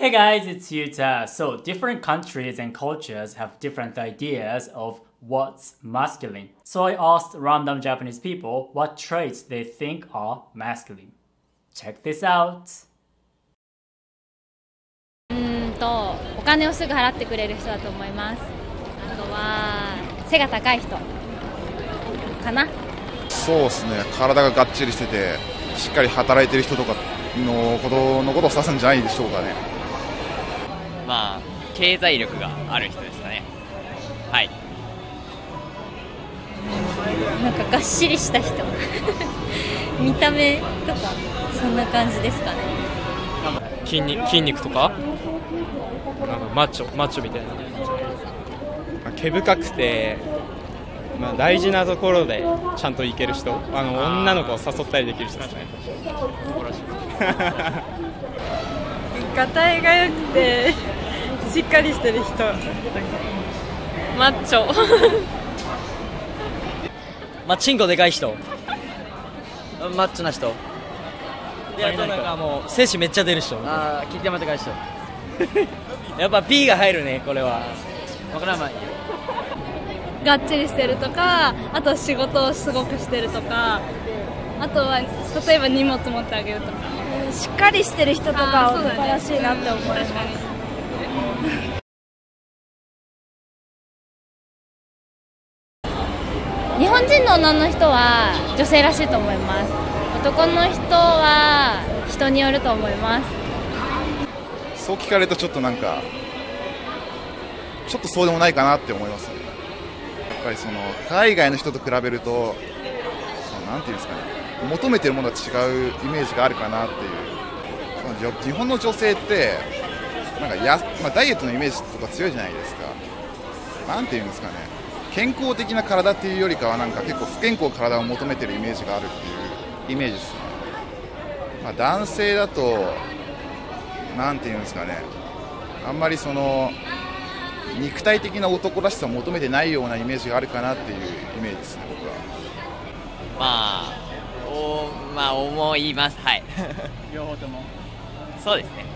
Hey guys, it's Yuta. So, different countries and cultures have different ideas of what's masculine. So, I asked random Japanese people what traits they think are masculine. Check this out. お金をすぐ払ってくれる人だと思います。あとは背が高い人かな。 そうですね、体ががっちりしててしっかり働いてる人とかのことを指すんじゃないでしょうかね。 まあ経済力がある人ですかね。はい。 なんかがっしりした人見た目とかそんな感じですかね。 筋肉とかなんかマッチョみたいな。毛深くて、大事なところでちゃんといける人、女の子を誘ったりできる人ですね。 がたいが良くてしっかりしてる人。マッチョチンコでかい人、マッチョな人で、あとなんかもう精子めっちゃ出る人、金玉でかい人やっぱ P が入るね、これは。わからない。 がっちりしてるとか、あと仕事をすごくしてるとか、あとは例えば荷物持ってあげるとか、しっかりしてる人とか男らしいなって思います。 日本人の女の人は女性らしいと思います。男の人は人によると思います。 そう聞かれるとちょっとなんかちょっとそうでもないかなって思いますね。やっぱりその海外の人と比べるとなんていうんですかね、求めてるものが違うイメージがあるかなっていう。日本の女性ってなんかダイエットのイメージとか強いじゃないですか。なんていうんですかね、健康的な体っていうよりかはなんか結構不健康な体を求めてるイメージがあるっていうイメージですね。男性だとなんていうんですかね、あんまりその肉体的な男らしさを求めてないようなイメージがあるかなっていうイメージですね、僕は。 思います。はい両方ともそうですね。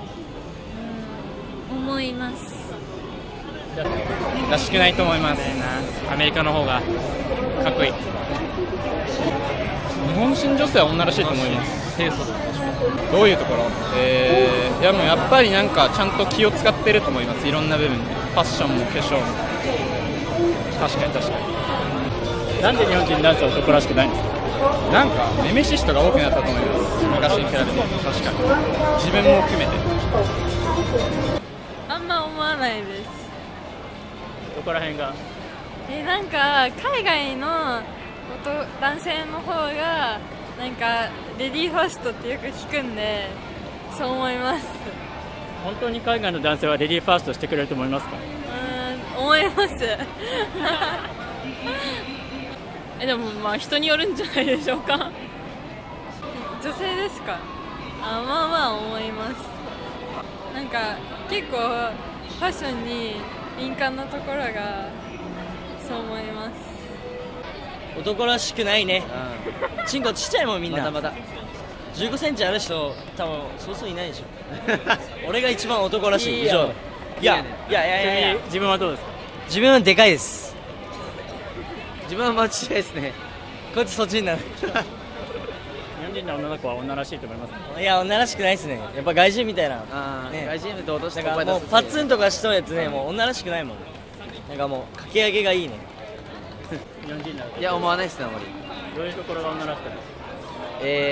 思います。 らしくないと思います。アメリカの方がかっこいい。日本人女性は女らしいと思います。どういうところ？いやもうやっぱりなんかちゃんと気を使ってると思います。いろんな部分で、ファッションも化粧も。確かに。 なんで日本人男性は男らしくないんですか？ なんかネメシストが多くなったと思います。昔に比べて。確かに。自分も含めて。 あんま思わないです。 どこら辺が？ なんか海外の男性の方がなんかレディーファーストってよく聞くんで、そう思います。 本当に海外の男性はレディーファーストしてくれると思いますか？ 思いますでも人によるんじゃないでしょうか。女性ですか？思います。なんか結構ファッションに敏感なところがそう思います。 男らしくないね。チンコちっちゃいもんみんな。まだ15センチある人多分そうそういないでしょ俺が一番男らしい。以上。いや自分はどうですか？ 自分はでかいです。自分は間違いですね。こっちそっちになる日本人の女の子は女らしいと思いますか？ いや女らしくないですね。やっぱ外人みたいな、 外人で堂々してなんかもうパッツンとかしとるやつね、もう女らしくないもん。なんかもうかけ上げがいいね日本人なの？ いや思わないですね、あまり。 どういうところが女らしくない？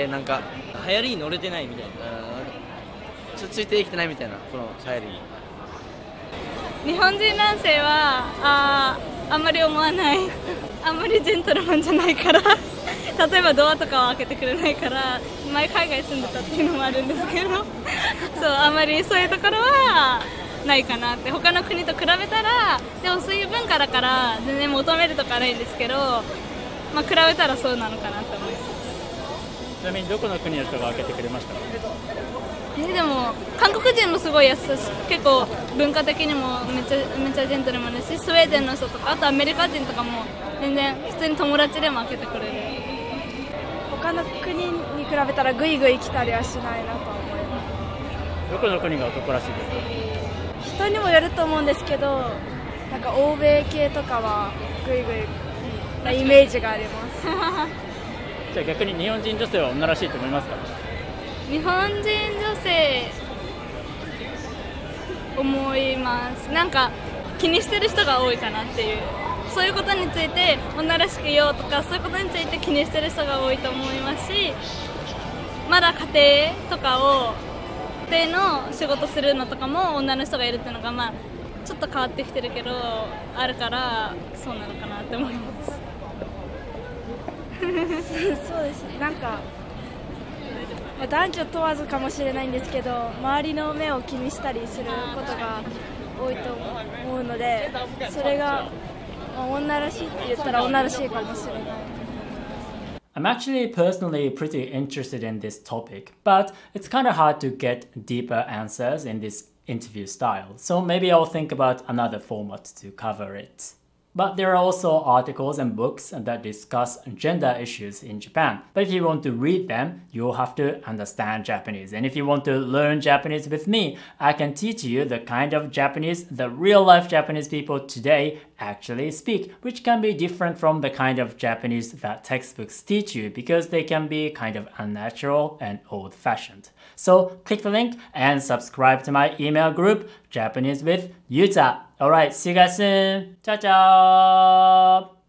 なんか流行りに乗れてないみたいな、 ちょっとついてきてないみたいな、この流行りに。 日本人男性はあんまり思わないあんまりジェントルマンじゃないから例えばドアとかを開けてくれないから、前海外住んでたっていうのもあるんですけどそう、あんまりそういうところはないかなって。他の国と比べたら、でもそういう文化だから全然求めるとかないんですけど、比べたらそうなのかなと思います。 ちなみにどこの国の人が開けてくれましたか？ でも韓国人もすごい優しい、結構文化的にもめっちゃジェントルマンですし、スウェーデンの人とか、あとアメリカ人とかも全然普通に友達でも開けてくれる。他の国に比べたらグイグイ来たりはしないなと思います。 どこの国が男らしいですか？ 人にもよると思うんですけど、なんか欧米系とかはグイグイなイメージがありますじゃあ逆に日本人女性は女らしいと思いますか？ 日本人女性思います。なんか気にしてる人が多いかなっていう、そういうことについて女らしくいようとか、そういうことについて気にしてる人が多いと思いますし、まだ家庭とかを家庭の仕事するのとかも女の人がいるっていうのが、まあちょっと変わってきてるけどあるから、そうなのかなって思いますそうですね、なんか男女問わずかもしれないんですけど、周りの目を気にしたりすることが多いと思うので、それが、まあ、女らしいって言ったら女らしいかもしれない。 I'm actually personally pretty interested in this topic, but it's kind of hard to get deeper answers in this interview style, so maybe I'll think about another format to cover it. But there are also articles and books that discuss gender issues in Japan. But if you want to read them, you'll have to understand Japanese. And if you want to learn Japanese with me, I can teach you the kind of Japanese the real-life Japanese people today actually speak, which can be different from the kind of Japanese that textbooks teach you because they can be kind of unnatural and old-fashioned. So click the link and subscribe to my email group, Japanese with Yuta. Alright, see you guys soon. Ciao, ciao.